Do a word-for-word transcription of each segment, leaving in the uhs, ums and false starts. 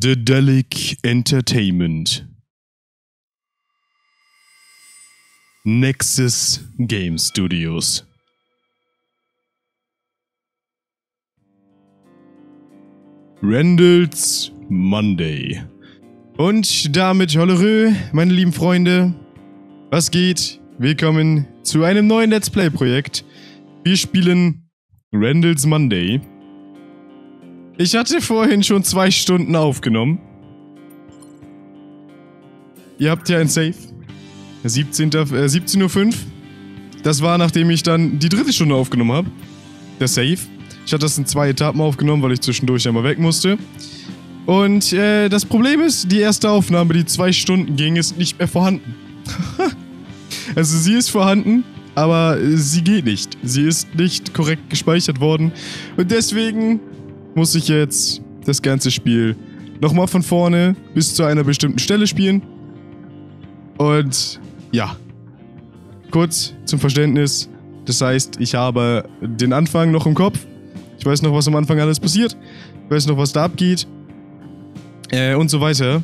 Dedelic Entertainment. Nexus Game Studios. Randall's Monday. Und damit Hollerö, meine lieben Freunde. Was geht? Willkommen zu einem neuen Let's Play Projekt. Wir spielen Randall's Monday. Ich hatte vorhin schon zwei Stunden aufgenommen. Ihr habt ja ein Save. siebzehn Uhr fünf. Das war, nachdem ich dann die dritte Stunde aufgenommen habe. Der Save. Ich hatte das in zwei Etappen aufgenommen, weil ich zwischendurch einmal weg musste. Und äh, das Problem ist, die erste Aufnahme, die zwei Stunden ging, ist nicht mehr vorhanden. Also sie ist vorhanden, aber sie geht nicht. Sie ist nicht korrekt gespeichert worden. Und deswegen muss ich jetzt das ganze Spiel nochmal von vorne bis zu einer bestimmten Stelle spielen. Und ja, kurz zum Verständnis. Das heißt, ich habe den Anfang noch im Kopf. Ich weiß noch, was am Anfang alles passiert. Ich weiß noch, was da abgeht. Äh, und so weiter.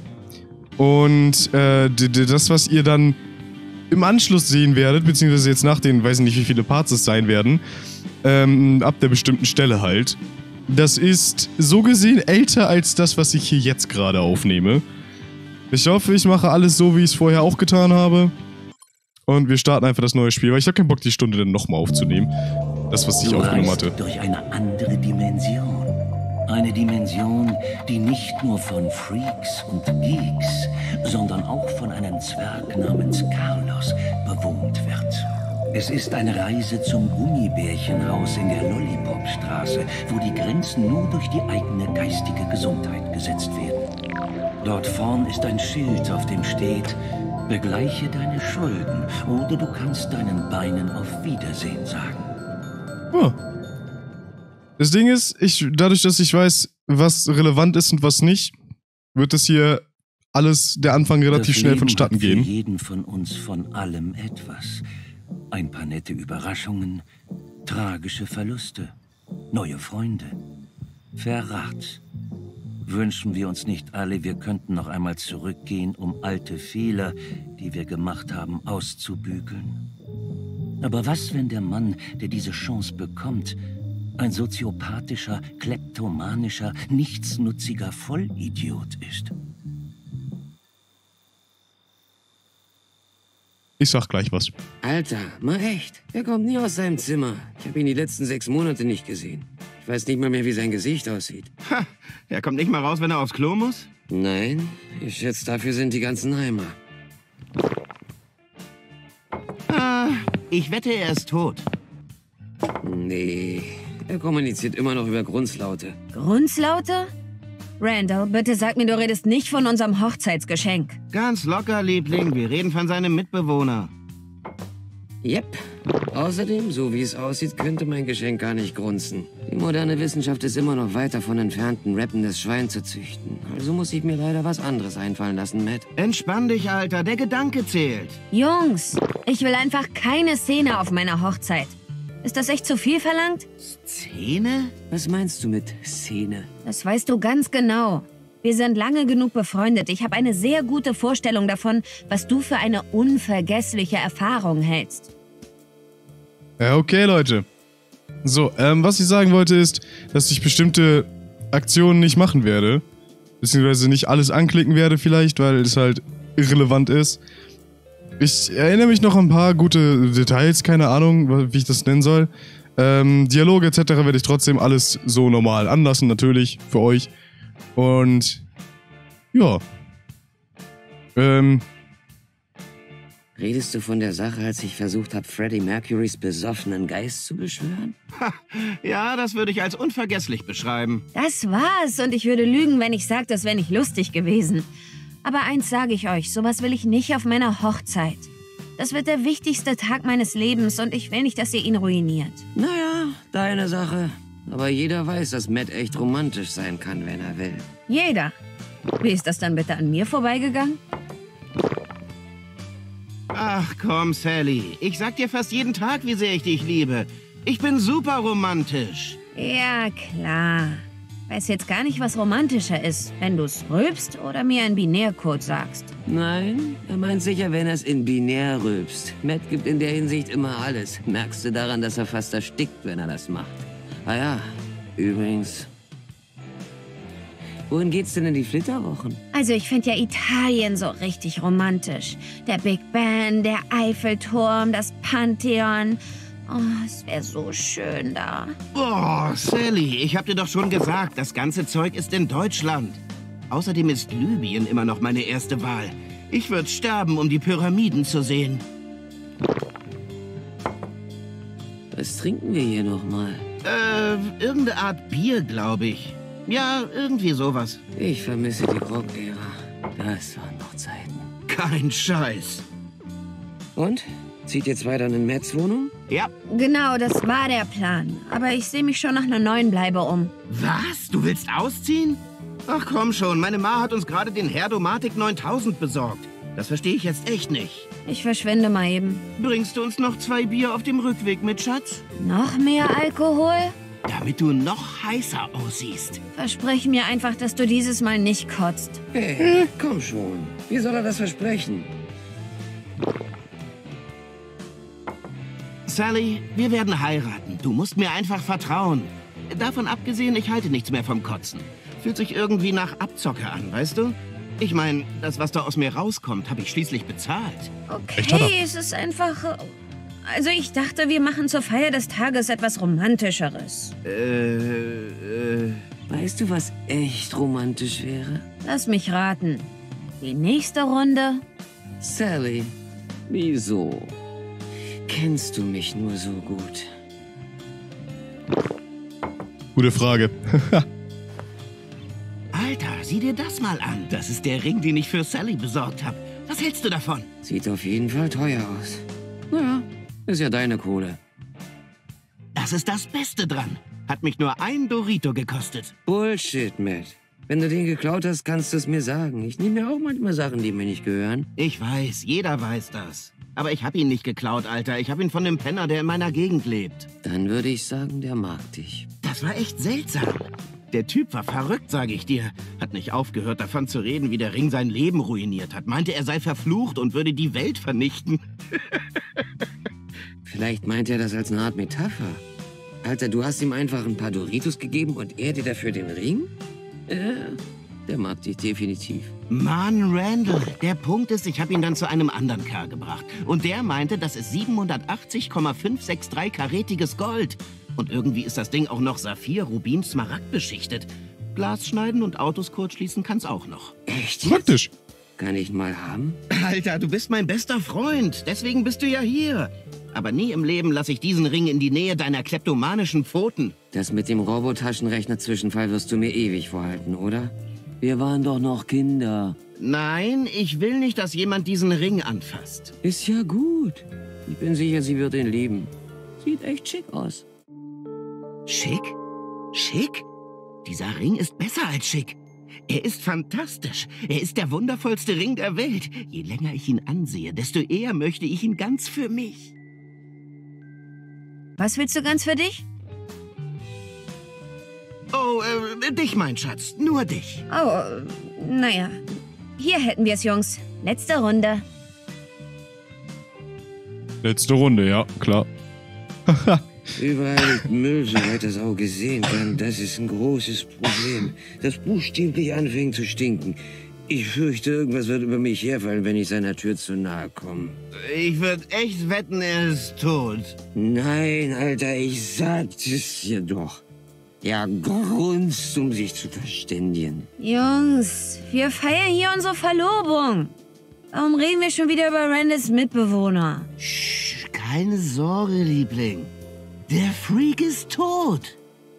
Und äh, das, was ihr dann im Anschluss sehen werdet, beziehungsweise jetzt nach den, weiß ich nicht, wie viele Parts es sein werden, ähm, ab der bestimmten Stelle halt, das ist so gesehen älter als das, was ich hier jetzt gerade aufnehme. Ich hoffe, ich mache alles so, wie ich es vorher auch getan habe. Und wir starten einfach das neue Spiel, weil ich habe keinen Bock, die Stunde dann nochmal aufzunehmen. Das, was ich du aufgenommen reist hatte. Durch eine andere Dimension. Eine Dimension, die nicht nur von Freaks und Geeks, sondern auch von einem Zwerg namens Carlos bewohnt wird. Es ist eine Reise zum Gummibärchenhaus in der Lollipopstraße, wo die Grenzen nur durch die eigene geistige Gesundheit gesetzt werden. Dort vorn ist ein Schild, auf dem steht: Begleiche deine Schulden, oder du kannst deinen Beinen auf Wiedersehen sagen. Oh. Das Ding ist, ich, dadurch, dass ich weiß, was relevant ist und was nicht, wird das hier alles, der Anfang relativ Das schnell Leben vonstatten hat für gehen. jeden von uns von allem etwas. Ein paar nette Überraschungen, tragische Verluste, neue Freunde, Verrat. Wünschen wir uns nicht alle, wir könnten noch einmal zurückgehen, um alte Fehler, die wir gemacht haben, auszubügeln? Aber was, wenn der Mann, der diese Chance bekommt, ein soziopathischer, kleptomanischer, nichtsnutziger Vollidiot ist? Ich sag gleich was. Alter, mal echt. Er kommt nie aus seinem Zimmer. Ich habe ihn die letzten sechs Monate nicht gesehen. Ich weiß nicht mal mehr, wie sein Gesicht aussieht. Ha, er kommt nicht mal raus, wenn er aufs Klo muss? Nein, ich schätze, dafür sind die ganzen Heimer. Ah, ich wette, er ist tot. Nee, er kommuniziert immer noch über Grunzlaute. Grunzlaute? Randall, bitte sag mir, du redest nicht von unserem Hochzeitsgeschenk. Ganz locker, Liebling. Wir reden von seinem Mitbewohner. Yep. Außerdem, so wie es aussieht, könnte mein Geschenk gar nicht grunzen. Die moderne Wissenschaft ist immer noch weit davon entfernt, ein rappendes Schwein zu züchten. Also muss ich mir leider was anderes einfallen lassen, Matt. Entspann dich, Alter. Der Gedanke zählt. Jungs, ich will einfach keine Szene auf meiner Hochzeit. Ist das echt zu viel verlangt? Szene? Was meinst du mit Szene? Das weißt du ganz genau. Wir sind lange genug befreundet. Ich habe eine sehr gute Vorstellung davon, was du für eine unvergessliche Erfahrung hältst. Ja, okay, Leute. So, ähm, was ich sagen wollte ist, dass ich bestimmte Aktionen nicht machen werde. Beziehungsweise nicht alles anklicken werde vielleicht, weil es halt irrelevant ist. Ich erinnere mich noch an ein paar gute Details, keine Ahnung, wie ich das nennen soll. Ähm, Dialoge et cetera werde ich trotzdem alles so normal anlassen, natürlich, für euch. Und ja. Ähm. Redest du von der Sache, als ich versucht habe, Freddie Mercurys besoffenen Geist zu beschwören? Ha, ja, das würde ich als unvergesslich beschreiben. Das war's und ich würde lügen, wenn ich sage, das wäre nicht lustig gewesen. Aber eins sage ich euch, sowas will ich nicht auf meiner Hochzeit. Das wird der wichtigste Tag meines Lebens und ich will nicht, dass ihr ihn ruiniert. Naja, deine Sache. Aber jeder weiß, dass Matt echt romantisch sein kann, wenn er will. Jeder. Wie ist das dann bitte an mir vorbeigegangen? Ach komm, Sally. Ich sag dir fast jeden Tag, wie sehr ich dich liebe. Ich bin super romantisch. Ja, klar. weiß jetzt gar nicht, was romantischer ist, wenn du es rülpst oder mir einen Binärcode sagst. Nein, er meint sicher, wenn er es in binär rülpst. Matt gibt in der Hinsicht immer alles. Merkst du daran, dass er fast erstickt, wenn er das macht. Ah ja, übrigens... Wohin geht's denn in die Flitterwochen? Also ich finde ja Italien so richtig romantisch. Der Big Ben, der Eiffelturm, das Pantheon. Oh, es wäre so schön da. Oh, Sally, ich hab dir doch schon gesagt, das ganze Zeug ist in Deutschland. Außerdem ist Libyen immer noch meine erste Wahl. Ich würde sterben, um die Pyramiden zu sehen. Was trinken wir hier nochmal? Äh, irgendeine Art Bier, glaube ich. Ja, irgendwie sowas. Ich vermisse die Grog-Ära. Das waren noch Zeiten. Kein Scheiß. Und? Zieht ihr zwei dann in Matts Wohnung? Ja. Genau, das war der Plan. Aber ich sehe mich schon nach einer neuen Bleibe um. Was? Du willst ausziehen? Ach komm schon, meine Ma hat uns gerade den Herdomatic neuntausend besorgt. Das verstehe ich jetzt echt nicht. Ich verschwinde mal eben. Bringst du uns noch zwei Bier auf dem Rückweg mit, Schatz? Noch mehr Alkohol? Damit du noch heißer aussiehst. Versprich mir einfach, dass du dieses Mal nicht kotzt. Hey, komm schon. Wie soll er das versprechen? Sally, wir werden heiraten. Du musst mir einfach vertrauen. Davon abgesehen, ich halte nichts mehr vom Kotzen. Fühlt sich irgendwie nach Abzocke an, weißt du? Ich meine, das, was da aus mir rauskommt, habe ich schließlich bezahlt. Okay, es ist einfach... Also ich dachte, wir machen zur Feier des Tages etwas Romantischeres. Äh, äh... Weißt du, was echt romantisch wäre? Lass mich raten. Die nächste Runde? Sally, wieso? Kennst du mich nur so gut? Gute Frage. Alter, sieh dir das mal an. Das ist der Ring, den ich für Sally besorgt habe. Was hältst du davon? Sieht auf jeden Fall teuer aus. Naja, ist ja deine Kohle. Das ist das Beste dran. Hat mich nur ein Dorito gekostet. Bullshit, Matt. Wenn du den geklaut hast, kannst du es mir sagen. Ich nehme mir auch manchmal Sachen, die mir nicht gehören. Ich weiß, jeder weiß das. Aber ich habe ihn nicht geklaut, Alter. Ich habe ihn von dem Penner, der in meiner Gegend lebt. Dann würde ich sagen, der mag dich. Das war echt seltsam. Der Typ war verrückt, sage ich dir. Hat nicht aufgehört, davon zu reden, wie der Ring sein Leben ruiniert hat. Meinte, er sei verflucht und würde die Welt vernichten. Vielleicht meint er das als eine Art Metapher. Alter, du hast ihm einfach ein paar Doritos gegeben und er dir dafür den Ring? Äh, der mag dich definitiv. Mann, Randall, der Punkt ist, ich habe ihn dann zu einem anderen Kerl gebracht. Und der meinte, das ist siebenhundertachtzig Komma fünf sechs drei karätiges Gold. Und irgendwie ist das Ding auch noch Saphir, Rubin, Smaragd beschichtet. Glas schneiden und Autos kurzschließen kann's auch noch. Echt? Praktisch. Kann ich mal haben? Alter, du bist mein bester Freund. Deswegen bist du ja hier. Aber nie im Leben lasse ich diesen Ring in die Nähe deiner kleptomanischen Pfoten. Das mit dem Robotaschenrechner-Zwischenfall wirst du mir ewig vorhalten, oder? Wir waren doch noch Kinder. Nein, ich will nicht, dass jemand diesen Ring anfasst. Ist ja gut. Ich bin sicher, sie wird ihn lieben. Sieht echt schick aus. Schick? Schick? Dieser Ring ist besser als schick. Er ist fantastisch. Er ist der wundervollste Ring der Welt. Je länger ich ihn ansehe, desto eher möchte ich ihn ganz für mich. Was willst du ganz für dich? Oh, äh, dich, mein Schatz. Nur dich. Oh, äh, naja. Hier hätten wir es, Jungs. Letzte Runde. Letzte Runde, ja, klar. Überall liegt Müll, soweit das Auge sehen kann. Das ist ein großes Problem, das buchstäblich anfängt zu stinken. Ich fürchte, irgendwas wird über mich herfallen, wenn ich seiner Tür zu nahe komme. Ich würde echt wetten, er ist tot. Nein, Alter, ich sagte es dir doch. Ja, grunzt, um sich zu verständigen. Jungs, wir feiern hier unsere Verlobung. Warum reden wir schon wieder über Randalls Mitbewohner? Sch, keine Sorge, Liebling. Der Freak ist tot.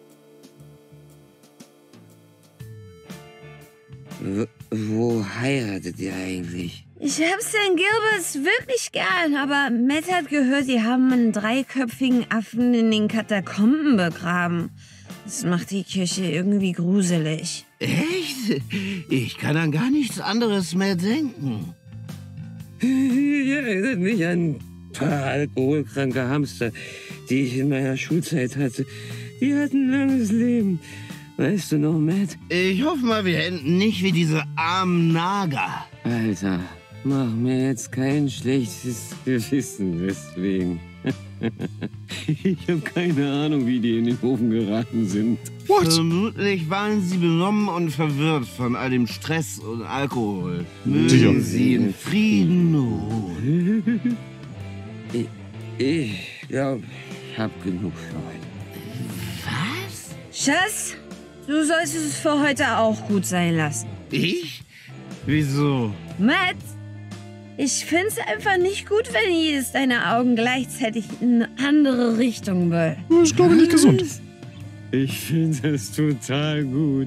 W wo heiratet ihr eigentlich? Ich hab Sankt Gilberts wirklich gern, aber Matt hat gehört, sie haben einen dreiköpfigen Affen in den Katakomben begraben. Das macht die Kirche irgendwie gruselig. Echt? Ich kann an gar nichts anderes mehr denken. Ja, erinnert mich an ein paar alkoholkranke Hamster, die ich in meiner Schulzeit hatte. Die hatten ein langes Leben. Weißt du noch, Matt? Ich hoffe mal, wir enden nicht wie diese armen Nager. Alter, mach mir jetzt kein schlechtes Gewissen deswegen. Ich habe keine Ahnung, wie die in den Ofen geraten sind. What? Vermutlich waren sie benommen und verwirrt von all dem Stress und Alkohol. Sicher. Mögen sie in Frieden ruhen. Ich, ich glaube, ich hab genug für heute. Was? Schatz, du sollst es für heute auch gut sein lassen. Ich? Wieso? Matt, ich find's einfach nicht gut, wenn jedes deiner Augen gleichzeitig in eine andere Richtung will. Das ist, glaube ich, nicht gesund. Ich finde das total gut.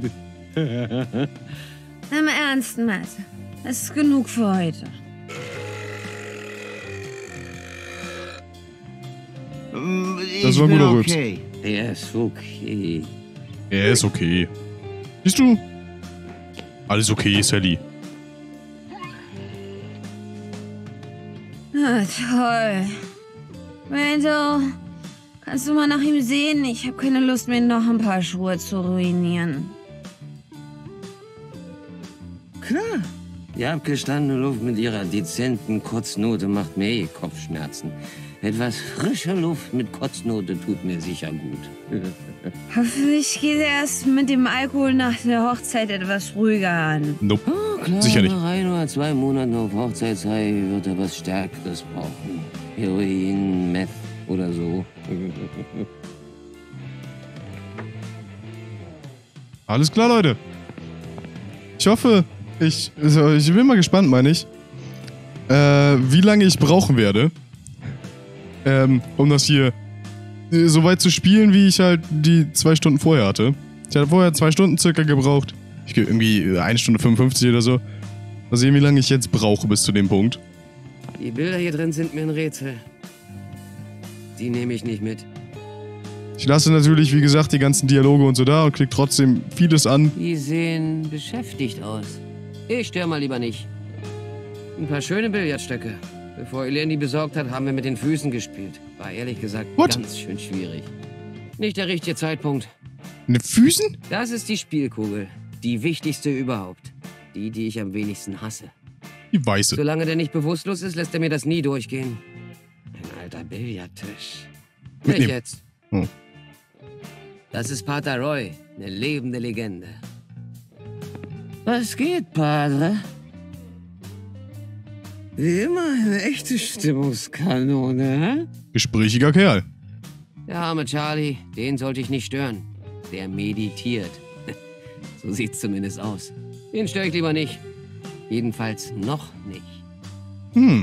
Im Ernst, Matt. Es ist genug für heute. Ähm, Ich Das war ein bin guter Rülps. okay. Ja, ist okay. Er ist okay. Siehst du? Alles okay, Sally. Ah, toll. Randall, kannst du mal nach ihm sehen? Ich habe keine Lust, mir noch ein paar Schuhe zu ruinieren. Klar. Die abgestandene Luft mit ihrer dezenten Kotznote macht mir eh Kopfschmerzen. Etwas frische Luft mit Kotznote tut mir sicher gut. Hoffentlich geht er erst mit dem Alkohol nach der Hochzeit etwas ruhiger an. Nope. Oh, klar, Sicher nicht. nach ein oder zwei Monaten auf Hochzeitshigh wird er was Stärkeres brauchen. Heroin, Meth oder so. Alles klar, Leute. Ich hoffe, ich, also ich bin mal gespannt, meine ich, äh, wie lange ich brauchen werde, ähm, um das hier äh, so weit zu spielen, wie ich halt die zwei Stunden vorher hatte. Ich hatte vorher zwei Stunden circa gebraucht. Ich gebe irgendwie eine Stunde fünfundfünfzig oder so. Mal sehen, wie lange ich jetzt brauche bis zu dem Punkt. Die Bilder hier drin sind mir ein Rätsel. Die nehme ich nicht mit. Ich lasse natürlich, wie gesagt, die ganzen Dialoge und so da und klicke trotzdem vieles an. Die sehen beschäftigt aus. Ich störe mal lieber nicht. Ein paar schöne Billardstöcke. Bevor Elaine die besorgt hat, haben wir mit den Füßen gespielt. War ehrlich gesagt What? ganz schön schwierig. Nicht der richtige Zeitpunkt. Eine Füßen? Das ist die Spielkugel. Die wichtigste überhaupt. Die, die ich am wenigsten hasse. Die weiße. Solange der nicht bewusstlos ist, lässt er mir das nie durchgehen. Ein alter Billardtisch. Nicht Mitnehmen. jetzt. Oh. Das ist Pater Roy, eine lebende Legende. Was geht, Padre? Wie immer eine echte Stimmungskanone, hä? Gesprächiger Kerl. Der arme Charlie, den sollte ich nicht stören. Der meditiert. So sieht's zumindest aus. Den störe ich lieber nicht. Jedenfalls noch nicht. Hm.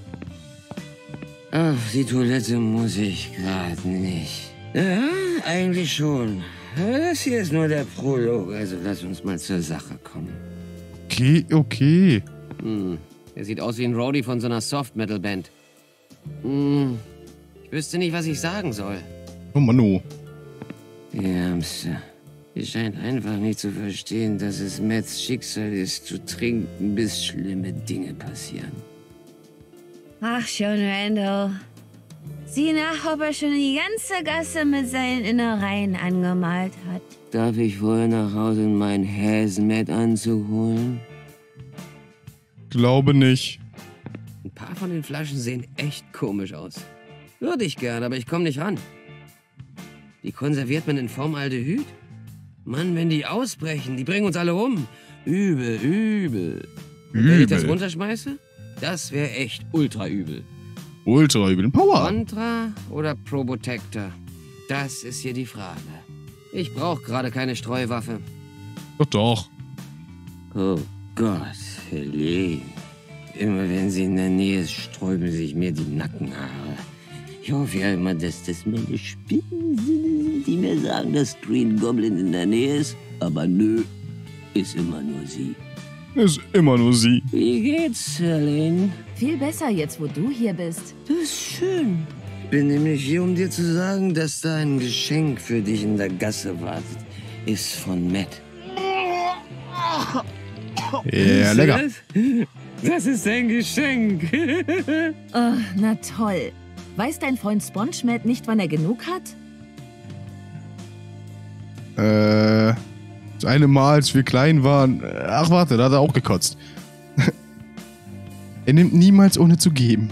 Auf die Toilette muss ich gerade nicht. Ja, eigentlich schon. Aber das hier ist nur der Prolog, also lass uns mal zur Sache kommen. Okay, okay. Hm, er sieht aus wie ein Roadie von so einer Soft-Metal-Band. Hm, ich wüsste nicht, was ich sagen soll. Oh Mano. Die Ärmste. Sie scheint einfach nicht zu verstehen, dass es Matts Schicksal ist, zu trinken, bis schlimme Dinge passieren. Ach schon, Randall. Sieh nach, ob er schon die ganze Gasse mit seinen Innereien angemalt hat. Darf ich vorher nach Hause meinen Hazmat-Anzug holen? Glaube nicht. Ein paar von den Flaschen sehen echt komisch aus. Würde ich gern, aber ich komme nicht ran. Die konserviert man in Formaldehyd? Mann, wenn die ausbrechen, die bringen uns alle um. Übel, übel. Und wenn ich das Übel. runterschmeiße? Das wäre echt ultra übel. Ultra übel. Power. Contra oder Probotector? Das ist hier die Frage. Ich brauche gerade keine Streuwaffe. Doch, doch. Oh Gott, Helene. Immer wenn sie in der Nähe ist, sträuben sich mir die Nackenhaare. Ich hoffe ja immer, dass das meine Spinnen sind, die mir sagen, dass Green Goblin in der Nähe ist. Aber nö, ist immer nur sie. Ist immer nur sie. Wie geht's, Helene? Viel besser jetzt, wo du hier bist. Das ist schön. Ich bin nämlich hier, um dir zu sagen, dass da ein Geschenk für dich in der Gasse wartet. Ist von Matt. Ja, lecker. Das ist ein Geschenk. Oh, na toll. Weiß dein Freund SpongeMatt nicht, wann er genug hat? Äh, Das eine Mal, als wir klein waren. Ach, warte, da hat er auch gekotzt. Er nimmt niemals ohne zu geben.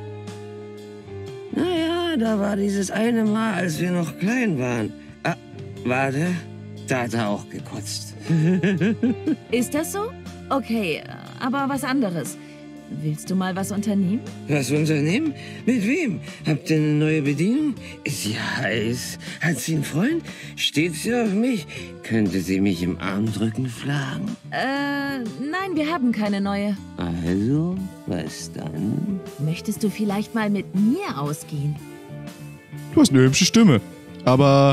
Naja, da war dieses eine Mal, als wir noch klein waren. Ah, warte, da hat er auch gekotzt. Ist das so? Okay, aber was anderes. Willst du mal was unternehmen? Was unternehmen? Mit wem? Habt ihr eine neue Bedienung? Ist sie heiß? Hat sie einen Freund? Steht sie auf mich? Könnte sie mich im Armdrücken schlagen? Äh, nein, wir haben keine neue. Also, was dann? Möchtest du vielleicht mal mit mir ausgehen? Du hast eine hübsche Stimme. Aber...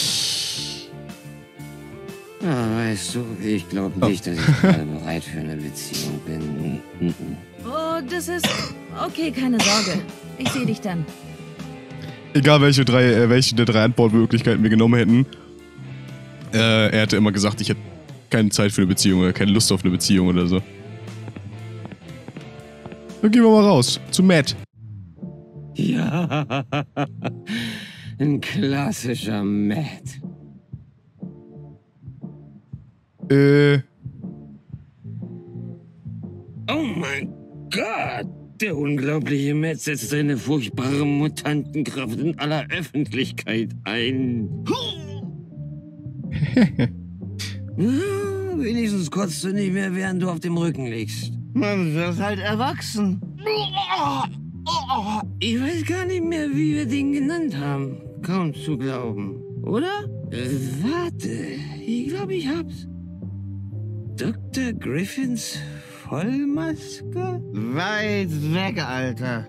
Ah, weißt du, ich glaube nicht, dass ich gerade bereit für eine Beziehung bin. Mhm. Oh, das ist... Okay, keine Sorge. Ich sehe dich dann. Egal, welche, drei, äh, welche der drei Antwortmöglichkeiten wir genommen hätten. Äh, er hätte immer gesagt, ich hätte keine Zeit für eine Beziehung oder keine Lust auf eine Beziehung oder so. Dann gehen wir mal raus. Zu Matt. Ja, ein klassischer Matt. Äh... Oh mein Gott! Der unglaubliche Matt setzt seine furchtbare Mutantenkraft in aller Öffentlichkeit ein. Ja, wenigstens kotzt du nicht mehr, während du auf dem Rücken liegst. Man wird halt erwachsen. Ich weiß gar nicht mehr, wie wir den genannt haben. Kaum zu glauben, oder? Äh, warte, ich glaube, ich hab's. Doktor Griffins Vollmaske? Weit weg, Alter.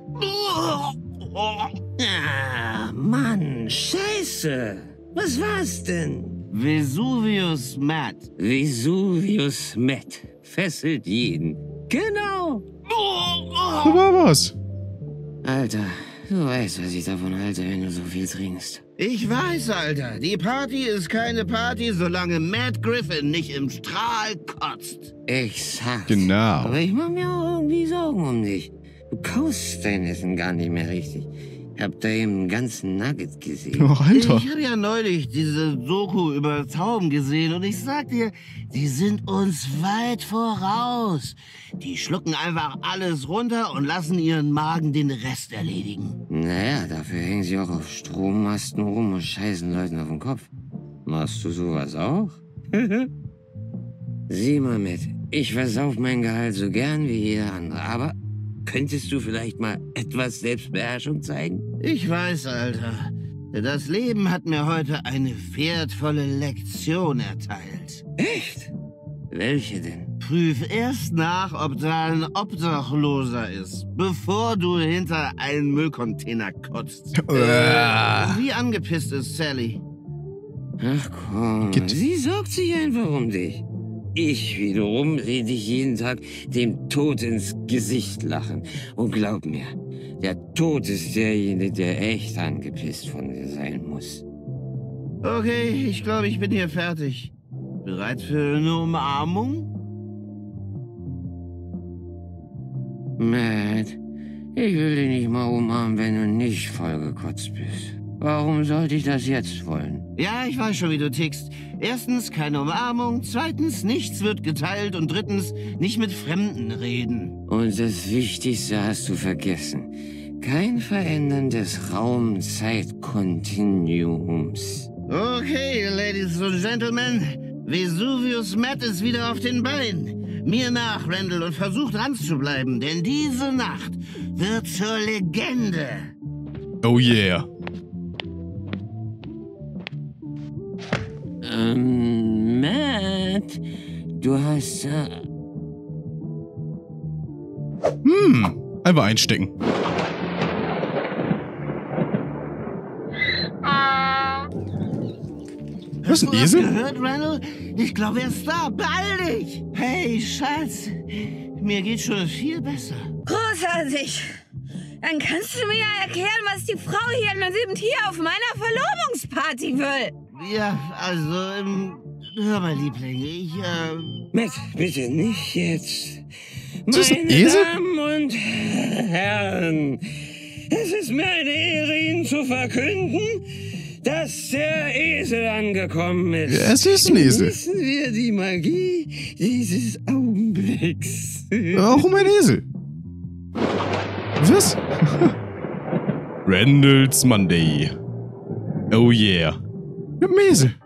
Ah, Mann, scheiße. Was war's denn? Vesuvius Matt. Vesuvius Matt fesselt jeden. Genau. So war was. Alter, du weißt, was ich davon halte, wenn du so viel trinkst. Ich weiß, Alter. Die Party ist keine Party, solange Matt Griffin nicht im Strahl kotzt. Exakt. Genau. Aber ich mach mir auch irgendwie Sorgen um dich. Du kaust dein Essen gar nicht mehr richtig. Ich hab da eben einen ganzen Nugget gesehen. Oh, Alter. Ich habe ja neulich diese Doku über Tauben gesehen und ich sag dir, die sind uns weit voraus. Die schlucken einfach alles runter und lassen ihren Magen den Rest erledigen. Naja, dafür hängen sie auch auf Strommasten rum und scheißen Leuten auf den Kopf. Machst du sowas auch? Sieh mal mit, ich versauf mein Gehalt so gern wie jeder andere, aber könntest du vielleicht mal etwas Selbstbeherrschung zeigen? Ich weiß, Alter. Das Leben hat mir heute eine wertvolle Lektion erteilt. Echt? Welche denn? Prüf erst nach, ob da ein Obdachloser ist, bevor du hinter einen Müllcontainer kotzt. äh, wie angepisst ist Sally? Ach komm, Geht. sie sorgt sich einfach um dich. Ich wiederum sehe dich jeden Tag dem Tod ins Gesicht lachen. Und glaub mir, der Tod ist derjenige, der echt angepisst von dir sein muss. Okay, ich glaube, ich bin hier fertig. Bereit für eine Umarmung? Matt, ich will dich nicht mal umarmen, wenn du nicht vollgekotzt bist. Warum sollte ich das jetzt wollen? Ja, ich weiß schon, wie du tickst. Erstens keine Umarmung, zweitens nichts wird geteilt und drittens nicht mit Fremden reden. Und das Wichtigste hast du vergessen. Kein Verändern des Raum-Zeit-Kontinuums. Okay, Ladies und Gentlemen, Vesuvius Matt ist wieder auf den Beinen. Mir nach, Randall, und versuch dran zu bleiben, denn diese Nacht wird zur Legende. Oh yeah. Ähm, Matt, du hast... Äh Hm, einfach einstecken. Was, ein Hast du das Esel? gehört, Randall? Ich glaube, er ist da. Beeil dich! Hey, Schatz, mir geht's schon viel besser. Großartig. Dann kannst du mir ja erklären, was die Frau hier mit dem Tier auf meiner Verlobungsparty will. Ja, also, ähm, hör mal, Liebling, ich, äh... Matt, bitte nicht jetzt. Ist das ein Meine Esel? Damen und Herren, es ist mir eine Ehre, Ihnen zu verkünden, dass der Esel angekommen ist. Ja, es ist ein Esel. Genießen wir die Magie dieses Augenblicks. Warum ein Esel? Was? Randall's Monday. Oh yeah. Mit dem Esel.